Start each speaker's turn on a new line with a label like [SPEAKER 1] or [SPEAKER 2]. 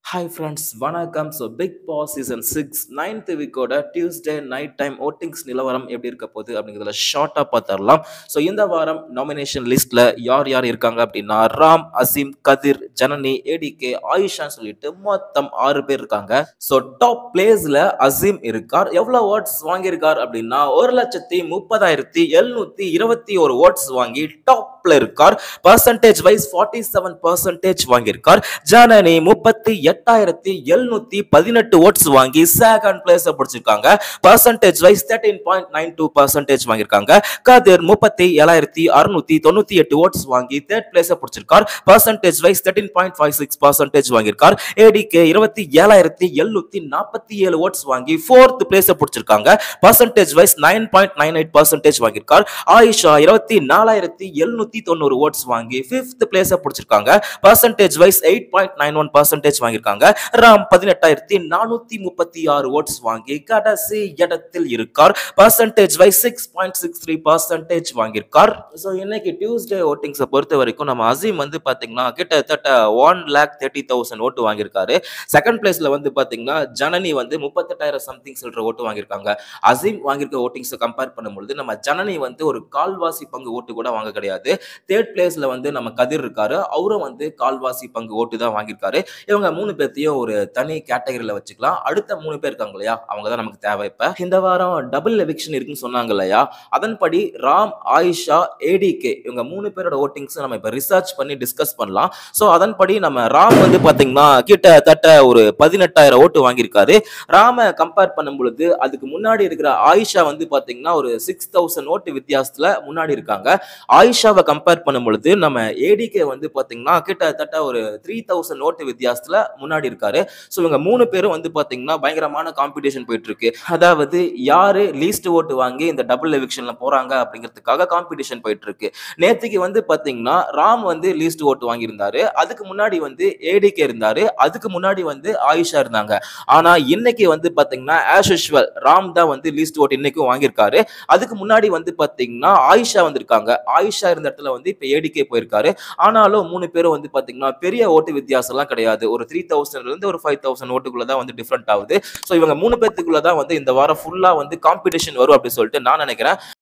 [SPEAKER 1] Hi friends, வணக்கம். So Bigg Boss season 6 9th வீக்கோட Tuesday night time votings நிலவரம் எப்படி இருக்க போகுது அப்படிங்கிறதுல ஷார்ட்டாக பார்த்துடலாம். ஸோ இந்த வாரம் நாமினேஷன் லிஸ்ட்ல யார் யார் இருக்காங்க அப்படின்னா ராம், அசீம், கதிர், ஜனனி, ஏடிகே, ஆயுஷான்னு சொல்லிட்டு மொத்தம் 6 பேர் இருக்காங்க. ஸோ டாப் பிளேஸ்ல அசீம் இருக்கார். எவ்வளோ ஓட்ஸ் வாங்கியிருக்கார் அப்படின்னா 1,30,721 ஓட்ஸ் வாங்கி டாப்ல இருக்கார். பர்சன்டேஜ் வைஸ் 47% வாங்கியிருக்கார். ஜனனி 38,718 ஓட்ஸ் வாங்கி செகண்ட் பிளேஸ் பிடிச்சிருக்காங்க. பர்சன்டேஜ் வைஸ் 13.92% வாங்கியிருக்காங்க. கதிர் 37,698 ஓட்ஸ் வாங்கி தேர்ட் பிளேஸ் பிடிச்சிருக்கார். பர்சன்டேஜ் வைஸ் 13.56% வாங்கியிருக்கார். ஏடிகே 27,747 ஓட்ஸ் வாங்கி ஃபோர்த் பிளேஸ் பிடிச்சிருக்காங்க. பர்சன்டேஜ் வைஸ் 9.98% வாங்கியிருக்கார். ஆயிஷா 24,790 ஓட்ஸ் வாங்கி ஃபிஃப்த் பிளேஸ் பிடிச்சிருக்காங்க. பர்சன்டேஜ் வைஸ் 8.91% வாங்கியிருக்காங்க. ராம் 18,436 ஓட்ஸ் வாங்கி கடைசி இடத்தில் இருக்கார். பர்சன்டேஜ் வைஸ் 6.63% வாங்கியிருக்கார். ஸோ இன்னைக்கு டியூஸ்டே ஓட்டிங்ஸை பொறுத்த வரைக்கும் நம்ம அசீம் வந்து பார்த்தீங்கன்னா கிட்டத்தட்ட 1,30,000 ஓட்டு வாங்கியிருக்காரு. செகண்ட் பிளேஸ்ல வந்து பார்த்தீங்கன்னா ஜனனி வந்து 38,000 சம்திங் சொல்ற ஓட்டு வாங்கியிருக்காங்க. அசீம் வாங்கியிருக்க ஓட்டிங்ஸை கம்பேர் பண்ணும்பொழுது நம்ம ஜனனி வந்து ஒரு கால்வாசி பங்கு ஓட்டு கூட வாங்க கிடையாது. தேர்ட் பிளேஸ்ல வந்து நம்ம கதிர் இருக்காரு. அவரும் வந்து கால்வாசி பங்கு ஓட்டு தான் வாங்கியிருக்காரு. இவங்க 3 பேர்த்தையும் ஒரு தனி கேட்டகரியில வச்சுக்கலாம். அடுத்த 3 பேர் இருக்காங்க இல்லையா, அவங்க தான் நமக்கு தேவை. இப்ப இந்த வாரம் டபுள் எவிக்ஷன் இருக்குன்னு சொன்னாங்க இல்லையா, அதன்படி ராம், ஆயிஷா, ஏடிகே இவங்க 3 பேரோட ஓட்டிங்ஸ் நம்ம இப்ப ரிசர்ச் பண்ணி டிஸ்கஸ் பண்ணலாம். சோ அதன்படி நம்ம ராம் வந்து பாத்தீங்கன்னா கிட்டத்தட்ட ஒரு 18,000 ஓட்டு வாங்கியிருக்காரு. ராம கம்பேர் பண்ணும் பொழுது அதுக்கு முன்னாடி இருக்கிற ஆயிஷா வந்து பாத்தீங்கன்னா ஒரு 6,000 ஓட்டு வித்தியாசத்துல முன்னாடி இருக்காங்க. ஆயிஷாவை கம்பேர் பண்ணும் பொழுது நம்ம ஏடிகே வந்து பாத்தீங்கன்னா கிட்டத்தட்ட ஒரு 3,000 ஓட்டு வித்தியாசத்துல முன்னாடி இருக்காரு. சோ இவங்க 3 பேரும் வந்து பாத்தீங்கன்னா பயங்கரமான காம்படிஷன் போயிட்டு இருக்கு. அதாவது யாரு லீஸ்ட் ஓட்டு வாங்கி இந்த டபுள் எவிக்ஷன்ல போறாங்க அப்படிங்கிறதுக்காக காம்படிஷன் போயிட்டு இருக்கு. நேத்துக்கு வந்து பாத்தீங்கன்னா ராம் வந்து லீஸ்ட் ஓட்டு வாங்கியிருந்தாரு. அதுக்கு முன்னாடி வந்து ஏடிகே இருந்தாரு. அதுக்கு முன்னாடி வந்து ஆயிஷா இருந்தாங்க. ஆனா இன்னைக்கு வந்து பாத்தீங்கன்னா ஆஸ் யூசுவல் ராம் தான் வந்து லீஸ்ட் ஓட்டு இன்னைக்கும் வாங்கியிருக்காரு. அதுக்கு முன்னாடி வந்து பாத்தீங்கன்னா ஆயிஷா வந்திருக்காங்க. ஆயிஷா இருந்த இடத்துல வந்து இப்ப ஏடிகே போயிருக்காரு. ஆனாலும் 3 பேரும் வந்து பாத்தீங்கன்னா பெரிய ஓட்டு வித்தியாசம் எல்லாம் கிடையாது. ஒரு 3,000 இருந்து ஒரு 5,000 ஓட்டுக்குள்ள தான் வந்து டிஃபரெண்ட் ஆகுது. சோ இவங்க 3 பேத்துக்குள்ள தான் வந்து இந்த வாரம் ஃபுல்லா வந்து காம்படிஷன் வரும் அப்படின்னு சொல்லிட்டு நான் நினைக்கிறேன்.